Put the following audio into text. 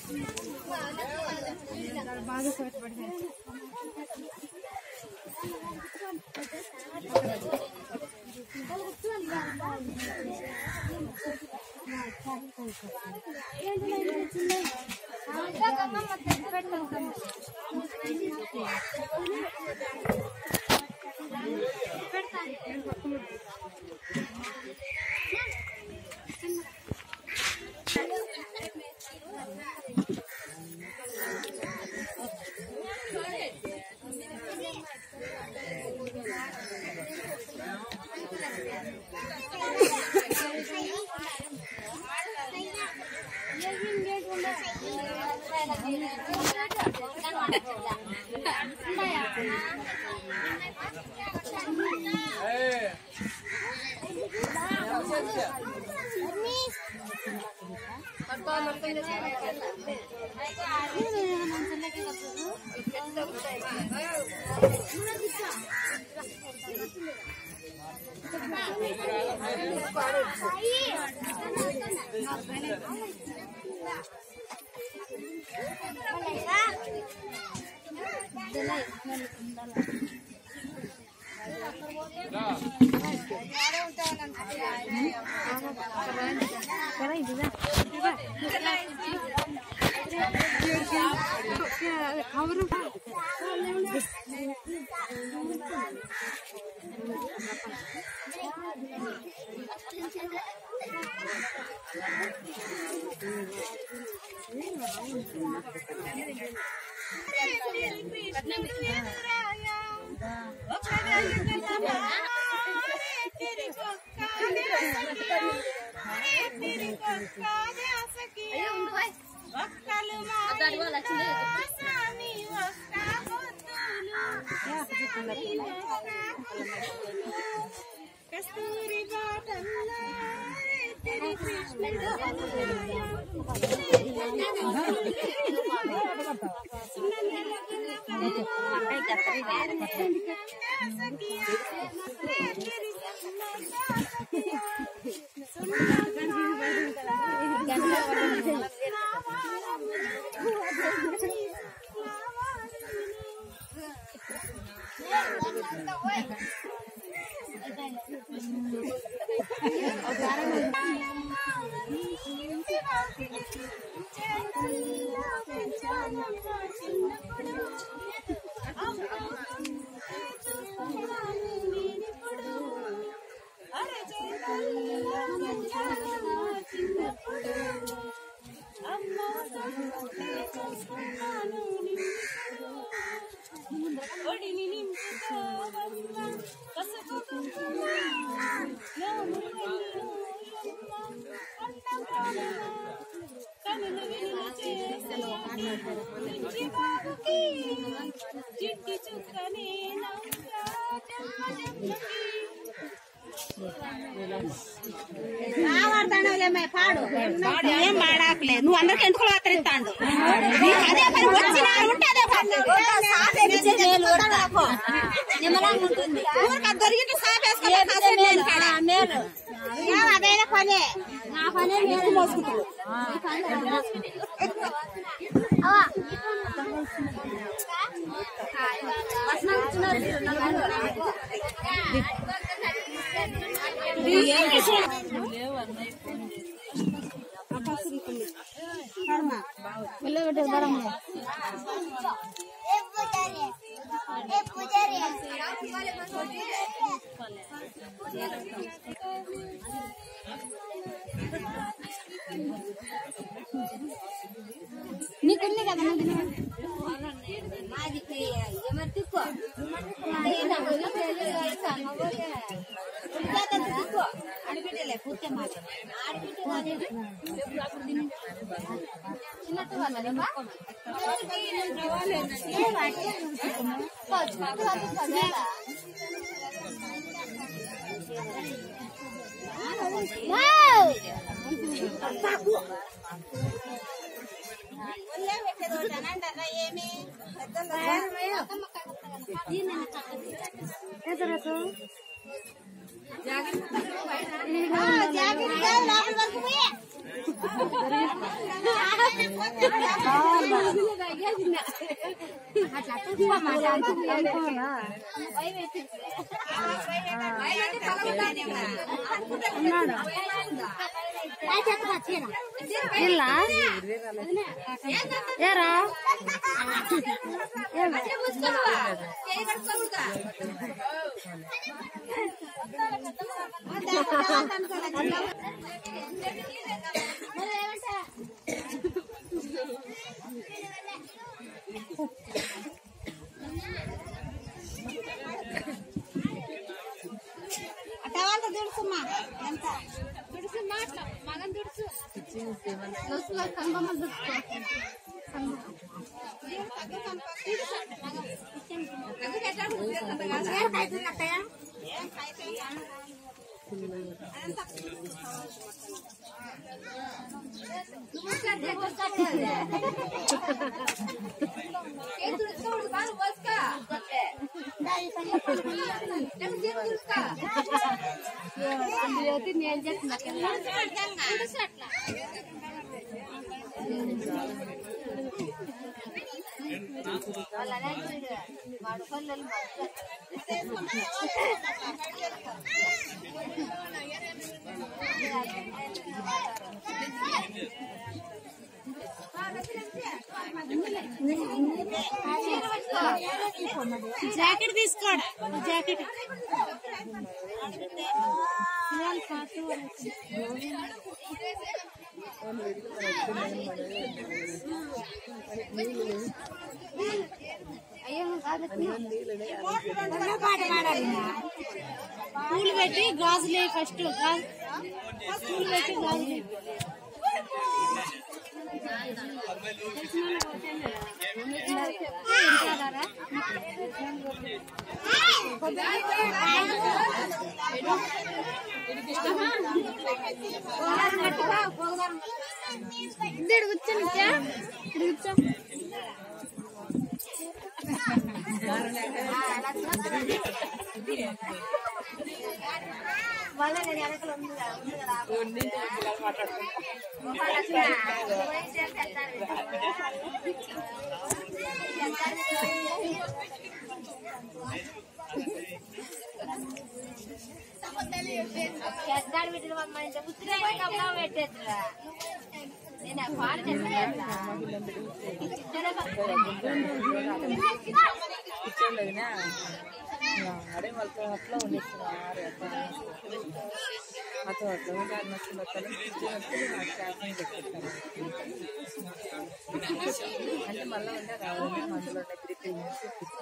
బాగా సోటపడి कस्तूरी बाटल्ला तेरी कृष्ण ఏం మాడాకలేదు నువ్వు అందరికి ఎంటుకలు మాత్రం అదే పని వచ్చినా ఉంటే అదే పని ఊరికి దొరికితే సాపేసుకోవాలి అదైనా పనే నా పనే మోసుకుంటారు నీకు కదా అడిపెట్టలే పూర్తి మాట చిన్నట్టు ఏమి జాగ్రత్త ఇలా ఏరా అటవాళ్ళ దుడుసుమ్మా ఎంత దుడుసు మాట్లా మగన్ దుడుసు దుడుసులో కన్బమ్మ దుడుసు నేను చేస్తున్నా జాకెట్ తీసుకోండి జాకెట్ పూలు పెట్టి గాజులే ఫస్ట్ పూలు పెట్టి గాజులే వాళ్ళ నేను వెనకలు ఉంది ఎద్దాడు పెట్టిన మన ఇంత ఉసిరే పోయి కమలా పెట్టేద్దురా నేను పాడు అడే వాళ్ళతో అట్లా ఉండేస్తున్నారు అట్లా అట్లా నచ్చినప్పుడు అంటే మళ్ళీ ఉండే రావాలి అందులో